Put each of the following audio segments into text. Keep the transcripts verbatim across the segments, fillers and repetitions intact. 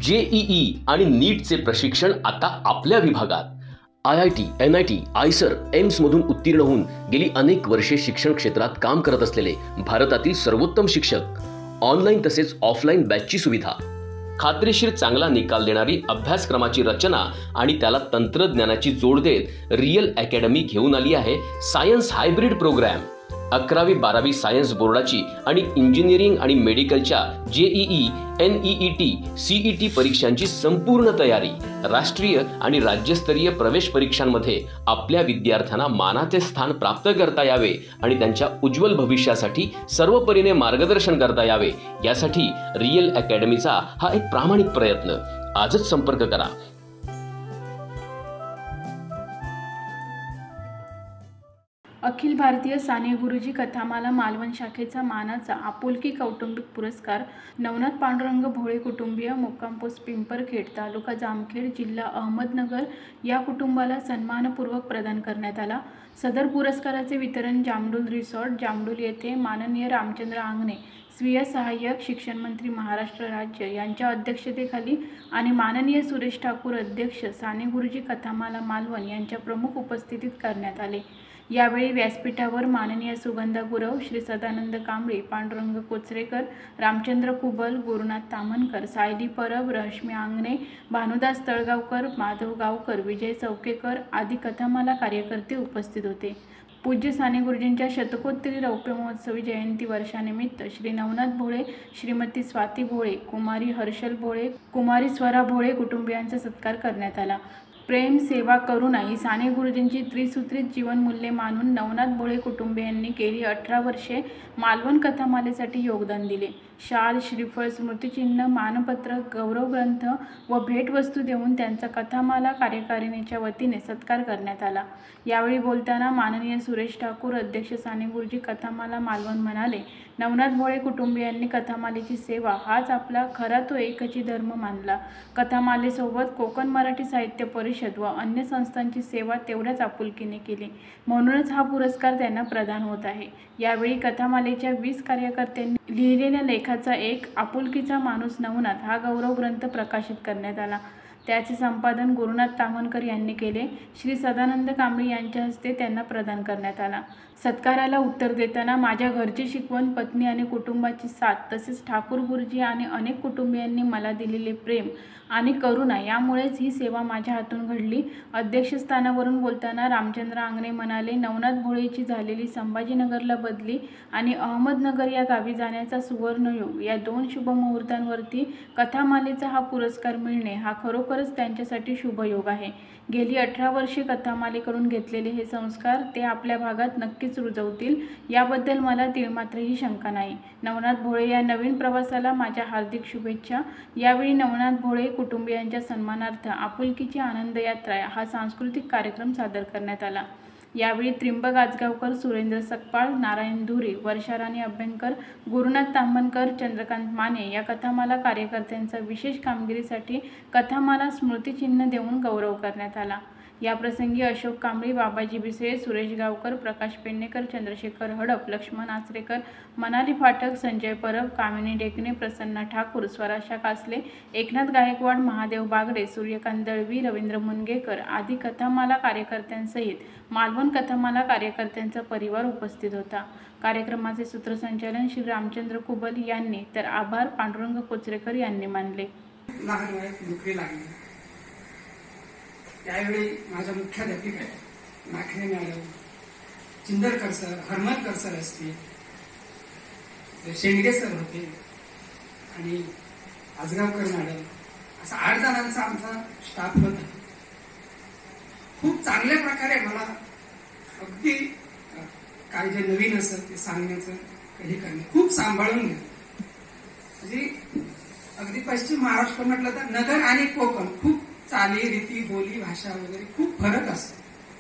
JEE आणि नीटचे प्रशिक्षण आता आपल्या विभागात. I I T, N I T, IISER, AIIMS मधून उत्तीर्ण होऊन गेली अनेक वर्षे शिक्षण क्षेत्रात काम करत असलेले भारतातील सर्वोत्तम शिक्षक. ऑनलाईन तसेच ऑफलाईन बॅचची सुविधा. खात्रीशीर चांगला निकाल देणारी अभ्यासक्रमाची रचना आणि त्याला तंत्रज्ञानाची जोड देत रियल अकॅडमी घेऊन आली आहे सायन्स हायब्रिड प्रोग्राम. अकरावी बारावी सायन्स बोर्डाची आणि इंजिनिअरिंग आणि मेडिकलच्या जेईई, एनईईटी, सीईटी परीक्षांची संपूर्ण तयारी. राष्ट्रीय आणि राज्यस्तरीय प्रवेश परीक्षांमध्ये आपल्या विद्यार्थ्यांना मानाचे स्थान प्राप्त करता यावे आणि त्यांच्या उज्ज्वल भविष्यासाठी सर्वपरीने मार्गदर्शन करता यावे यासाठी रियल अकॅडमीचा हा एक प्रामाणिक प्रयत्न. आजच संपर्क करा. अखिल भारतीय साने गुरुजी कथामाला मालवण शाखेचा मानाचा आपुलकी कौटुंबिक पुरस्कार नवनाथ पांडुरंग भोळे कुटुंबीय, मुक्काम पोस्ट पिंपरखेड, तालुका जामखेड, जिल्हा अहमदनगर या कुटुंबाला सन्मानपूर्वक प्रदान करण्यात आला. सदर पुरस्काराचे वितरण जामडूल रिसॉर्ट, जामडूल येथे माननीय रामचंद्र आंगणे, स्वीय सहाय्यक शिक्षण मंत्री महाराष्ट्र राज्य यांच्या अध्यक्षतेखाली आणि माननीय सुरेश ठाकूर अध्यक्ष, साने गुरुजी कथामाला मालवण यांच्या प्रमुख उपस्थितीत करण्यात आले. यावेळी व्यासपीठावर माननीय सुगंधा गुरव, श्री सदानंद कांबळी, पांडुरंग कोचरेकर, रामचंद्र कुबल, गुरुनाथ तामनकर, सायली परब, रश्मी आंगणे, भानुदास तळगावकर, माधव गावकर, विजय चौकेकर आदी कथामाला कार्यकर्ते उपस्थित होते. पूज्य साने गुरुजींच्या शतकोत्तरी रौप्य महोत्सवी जयंती वर्षानिमित्त श्री नवनाथ भोळे, श्रीमती स्वाती भोळे, कुमारी हर्षल भोळे, कुमारी स्वरा भोळे कुटुंबियांचा सत्कार करण्यात आला. प्रेम, सेवा, करुणा ही साने गुरुजींची त्रिसूत्रीत जीवनमूल्ये मानून नवनाथ भोळे कुटुंबियांनी गेली अठरा वर्षे मालवण कथामालेसाठी योगदान दिले. शाल, श्रीफळ, स्मृतिचिन्ह, मानपत्र, गौरवग्रंथ व भेटवस्तू देऊन त्यांचा कथामाला कार्यकारिणीच्या वतीने सत्कार करण्यात आला. यावेळी बोलताना माननीय सुरेश ठाकूर अध्यक्ष, साने गुरुजी कथामाला मालवण म्हणाले, नवनाथ भोळे कुटुंबियांनी कथामालेची सेवा हाच आपला खरा तो एकची धर्म मानला. कथामालेसोबत कोकण मराठी साहित्य परिषद व अन्य संस्थांची सेवा तेवढ्याच आपुलकीने केली, म्हणूनच हा पुरस्कार त्यांना प्रदान होत आहे. यावेळी कथामालेच्या वीस कार्यकर्त्यांनी लिहिलेल्या लेखाचा एक आपुलकीचा माणूस नवनाथ हा गौरव ग्रंथ प्रकाशित करण्यात आला. त्याचे संपादन गुरुनाथ तामनकर यांनी केले. श्री सदानंद कांबळी यांच्या हस्ते त्यांना प्रदान करण्यात आला. सत्काराला उत्तर देताना माझ्या घरची शिकवण, पत्नी आणि कुटुंबाची साथ तसेच ठाकूर गुरुजी आणि अनेक कुटुंबियांनी मला दिलेले प्रेम आणि करुणा यामुळेच ही सेवा माझ्या हातून घडली. अध्यक्षस्थानावरून बोलताना रामचंद्र आंगणे म्हणाले, नवनाथ भोळेची झालेली संभाजीनगरला बदली आणि अहमदनगर या गावी जाण्याचा सुवर्णयोग या दोन शुभ मुहूर्तांवरती कथामालेचा हा पुरस्कार मिळणे हा खरोखरच त्यांच्यासाठी शुभयोग आहे. गेली अठरा वर्षे कथामालेकडून घेतलेले हे संस्कार ते आपल्या भागात नक्कीच रुजवतील याबद्दल मला तिळमात्रही शंका नाही. नवनाथ भोळे या नवीन प्रवासाला माझ्या हार्दिक शुभेच्छा. यावेळी नवनाथ भोळे कुटुंबियांच्या सन्मानार्थ आपुलकीची आनंद यात्रा हा सांस्कृतिक कार्यक्रम सादर करण्यात आला. यावेळी त्रिंबक आजगावकर, सुरेंद्र सकपाळ, नारायण धुरे, वर्षाराणी अभ्यंकर, गुरुनाथ तांबनकर, चंद्रकांत माने या कथामाला कार्यकर्त्यांचा विशेष कामगिरीसाठी कथामाला स्मृतिचिन्ह देऊन गौरव करण्यात आला. याप्रसंगी अशोक कांबळी, बाबाजी बिसळे, सुरेश गावकर, प्रकाश पेडणेकर, चंद्रशेखर हडप, लक्ष्मण आचरेकर, मनाली फाटक, संजय परब, कामिनी डेकणे, प्रसन्ना ठाकूर, स्वराशा कासले, एकनाथ गायकवाड, महादेव बागडे, सूर्यकांत दळवी, रवींद्र मुनगेकर आदी कथामाला कार्यकर्त्यांसहित मालवण कथामाला कार्यकर्त्यांचा परिवार उपस्थित होता. कार्यक्रमाचे सूत्रसंचालन श्री रामचंद्र कुबल यांनी तर आभार पांडुरंग कोचरेकर यांनी मानले. त्यावेळी माझ्या मुख्याध्यापिका Nakhare madam, Chindarkar sir, Haramankar sir असतील, शेंडगे सर होते आणि आजगावकर मॅडम, असा आठ जणांचा आमचा स्टाफ होता. खूप चांगल्या प्रकारे मला अगदी काय जे नवीन असत ते सांगण्याचं कधी करणे खूप सांभाळून घ्या. म्हणजे अगदी पश्चिम महाराष्ट्र म्हटलं तर नगर आणि कोकण खूप चाली, रीती, बोली, भाषा वगैरे खूप फरक असतो.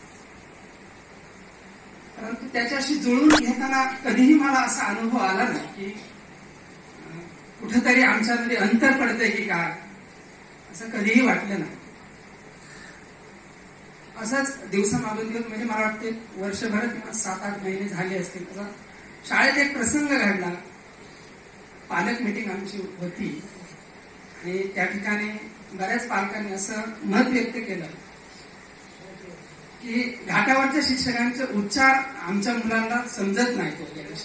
परंतु त्याच्याशी जुळून घेताना कधीही मला असा अनुभव आला नाही की कुठेतरी आमच्यामध्ये अंतर पडतंय की काय, असं कधीही वाटलं नाही. असंच दिवसामागून दिवस म्हणजे मला वाटते वर्षभर किंवा सात आठ महिने झाले असतील. असा शाळेत एक प्रसंग घडला. पालक मीटिंग आमची होती आणि त्या ठिकाणी बऱ्याच पालकांनी असं मत व्यक्त केलं की घाटावरच्या शिक्षकांचे उच्चार आमच्या मुलांना समजत नाहीत वगैरे.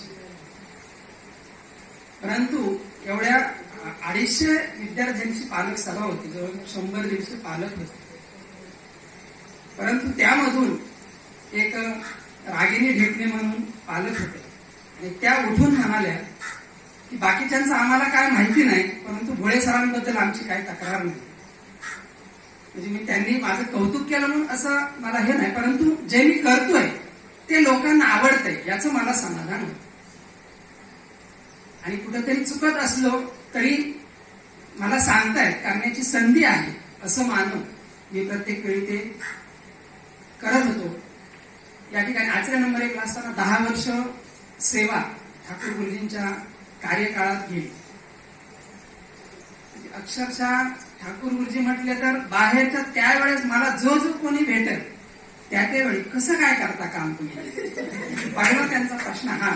परंतु एवढ्या अडीचशे विद्यार्थ्यांची पालक सभा होती, जवळ शंभर दीडशे पालक होते. परंतु त्यामधून एक रागिनी ढेकणे म्हणून पालक होते आणि त्या उठून म्हणाल्या की बाकीच्यांचं आम्हाला काय माहिती नाही, परंतु भोळे सरांबद्दल आमची काही तक्रार नाही. म्हणजे मी त्यांनी माझं कौतुक केलं म्हणून असं मला हे नाही, परंतु जे मी करतोय ते लोकांना आवडतंय याचं मला समाधान होतं. आणि कुठेतरी चुकत असलो तरी मला सांगतायत, करण्याची संधी आहे असं मानून मी प्रत्येक वेळी ते करत होतो. या ठिकाणी आचरे नंबर एक असताना दहा वर्ष सेवा ठाकूर गुरुजींच्या कार्यकाळात गेली. अक्षरशः ठाकूर गुरुजी म्हटले तर बाहेरच्या त्यावेळेस मला जो जो कोणी भेटेल त्या त्यावेळी कसं काय करता काम तुम्ही, पहिला त्यांचा प्रश्न हा.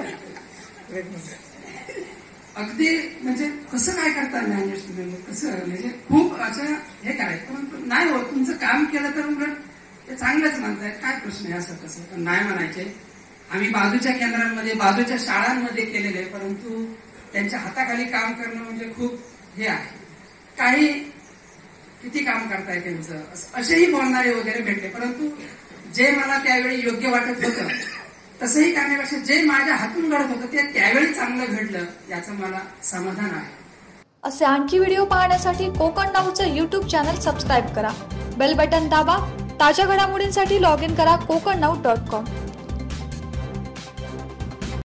अगदी म्हणजे कसं काय करता मॅनेज तुम्ही, कसं म्हणजे खूप असं हे करायचं. पण नाही हो, तुमचं काम केलं तर उलट ते चांगलंच म्हणतायत, काय प्रश्न आहे असं कसं. पण नाही म्हणायचे. आम्ही बाजूच्या केंद्रांमध्ये बाजूच्या शाळांमध्ये केलेले, परंतु त्यांच्या हाताखाली काम करणं म्हणजे खूप हे आहे. काही किती काम करताय त्यांचं असेही बोलणारे वगैरे भेटले, परंतु जे मला त्यावेळी योग्य वाटत होतं तसंही करण्यापेक्षा जे माझ्या हातून घडत होतं ते त्यावेळी चांगलं घडलं याचं मला समाधान आहे. असे आणखी व्हिडिओ पाहण्यासाठी कोकण नाऊचं यूट्यूब चॅनल सबस्क्राईब करा, बेल बटन दाबा. ताज्या घडामोडींसाठी लॉग इन करा कोकण नाऊ डॉट कॉम.